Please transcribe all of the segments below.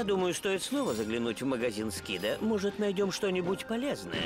Я думаю, стоит снова заглянуть в магазин Скида. Может, найдем что-нибудь полезное.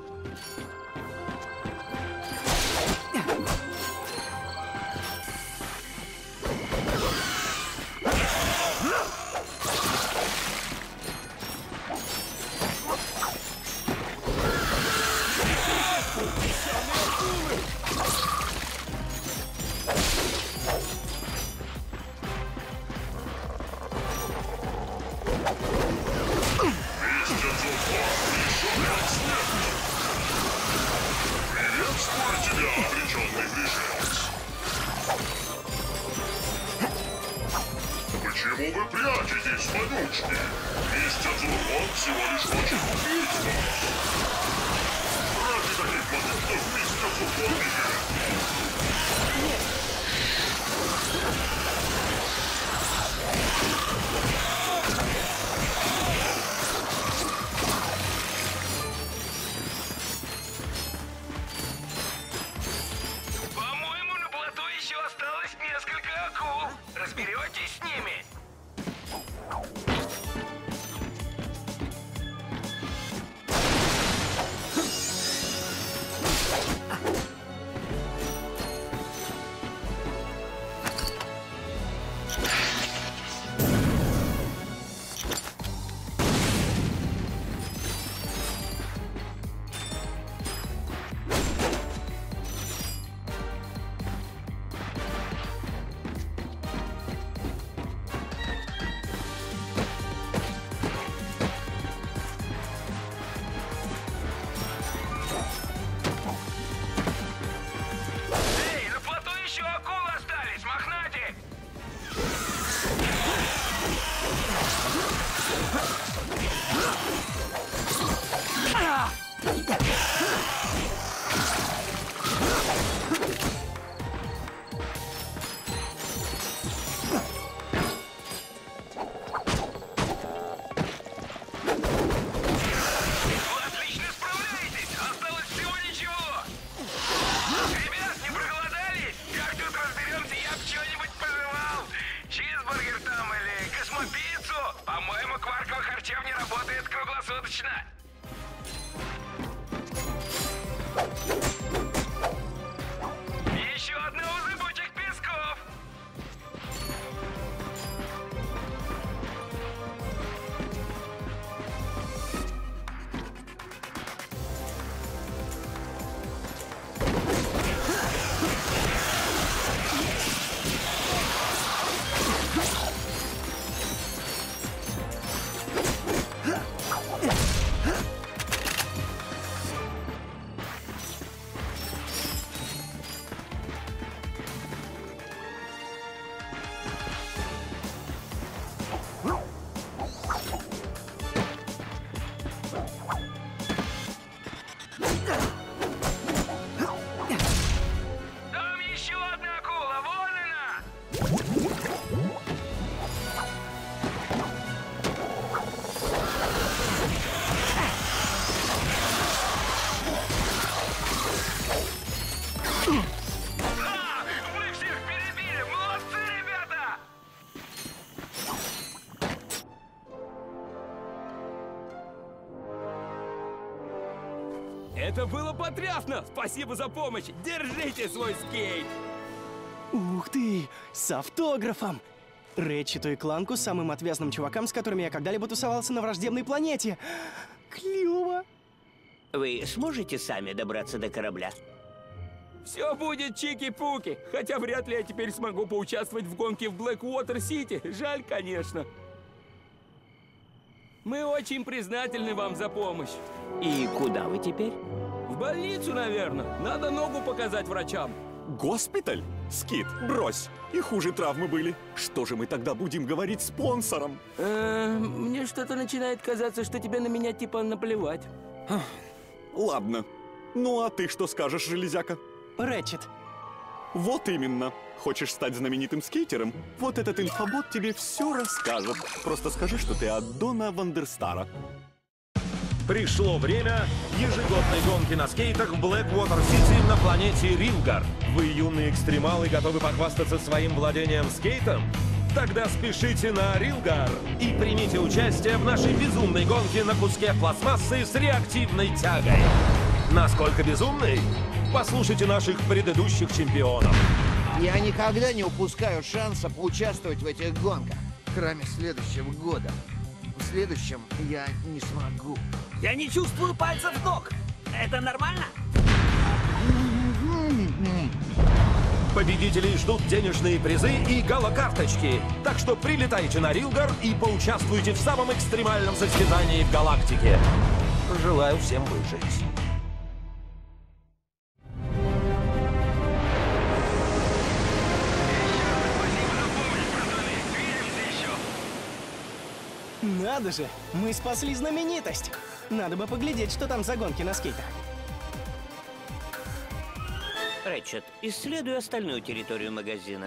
Почему вы прячетесь, вонючки? Мистер Зурбан всего лишь хочет убить вас. Ради таких продуктов мистер Зурбан не верит. По-моему, на плоту еще осталось несколько акул. Разберетесь с ними? Эй, на плоту еще акулы остались, мохнатик! Вы отлично справляетесь! Осталось всего ничего! Ребят, не проголодались? Как тут разберемся, я бы что-нибудь пожевал? Чизбургер там или космопиццу? По-моему, кварковый харчевня работает круглосуточно. Еще одного зыбучих песков! Там еще одна акула, вон она! А, вы всех перебили! Молодцы, ребята! Это было потрясно! Спасибо за помощь! Держите свой скейт! Ух ты! С автографом! Рэтчету и Кланку, самым отвязным чувакам, с которыми я когда-либо тусовался на враждебной планете. Клево! Вы сможете сами добраться до корабля? Все будет чики-пуки! Хотя вряд ли я теперь смогу поучаствовать в гонке в Блэквотер-Сити. Жаль, конечно. Мы очень признательны вам за помощь. И куда вы теперь? В больницу, наверное. Надо ногу показать врачам. Госпиталь? Скит, брось. И хуже травмы были. Что же мы тогда будем говорить спонсорам? Мне что-то начинает казаться, что тебе на меня типа наплевать. Ладно. Ну а ты что скажешь, железяка? Рэтчет, Вот именно. Хочешь стать знаменитым скейтером? Вот этот инфобот тебе все расскажет. Просто скажи, что ты от Дона Вандерстара. Пришло время ежегодной гонки на скейтах в Блэквотер-Сити на планете Рингард. Вы, юные экстремалы, готовы похвастаться своим владением скейтом? Тогда спешите на Рилгар и примите участие в нашей безумной гонке на куске пластмассы с реактивной тягой. Насколько безумной? Послушайте наших предыдущих чемпионов. Я никогда не упускаю шанса поучаствовать в этих гонках, кроме следующего года. В следующем я не смогу. Я не чувствую пальцев ног. Это нормально? Победителей ждут денежные призы и галокарточки. Так что прилетайте на Рилгар и поучаствуйте в самом экстремальном состязании в галактике. Желаю всем выжить. Надо же, мы спасли знаменитость. Надо бы поглядеть, что там за гонки на скейтах. Рэтчет, исследуй остальную территорию магазина.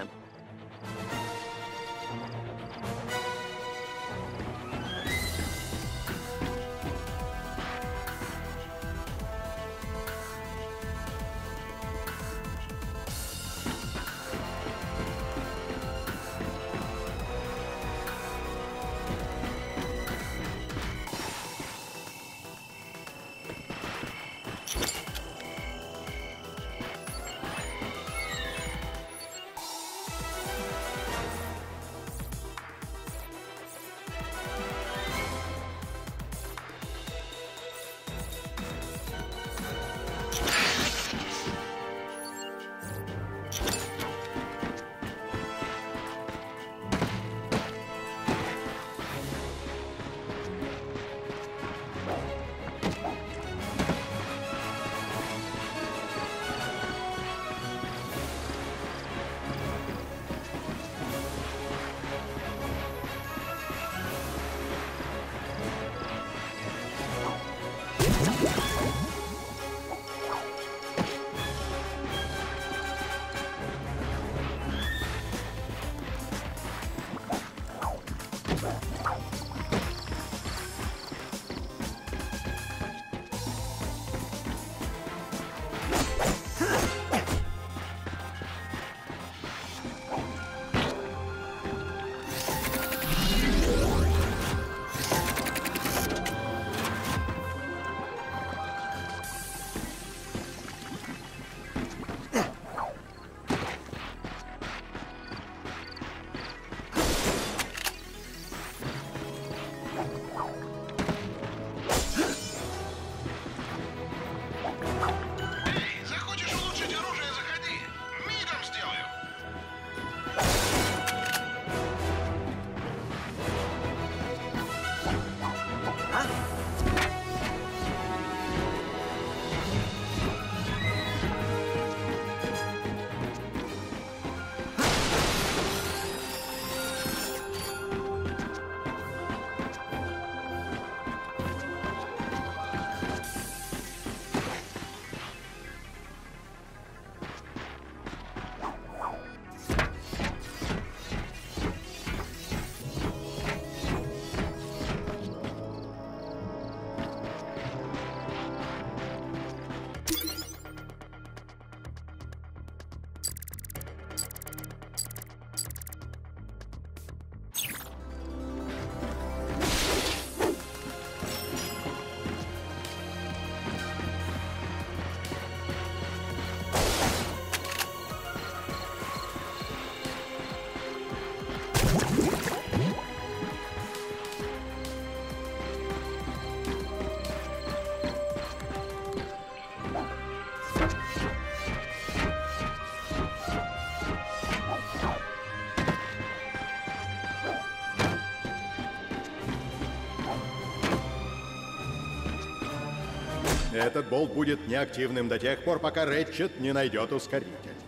Этот болт будет неактивным до тех пор, пока Рэтчет не найдет ускоритель.